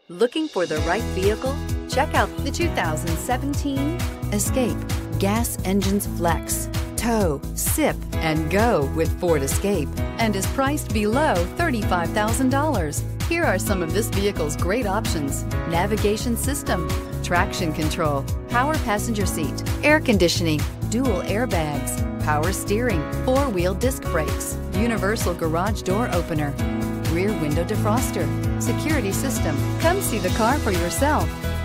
Looking for the right vehicle? Check out the 2017 Escape. Gas engines flex, tow, sip, and go with Ford Escape, and is priced below $35,000. Here are some of this vehicle's great options: navigation system, traction control, power passenger seat, air conditioning, dual airbags, power steering, four-wheel disc brakes, universal garage door opener, rear window defroster, security system. Come see the car for yourself.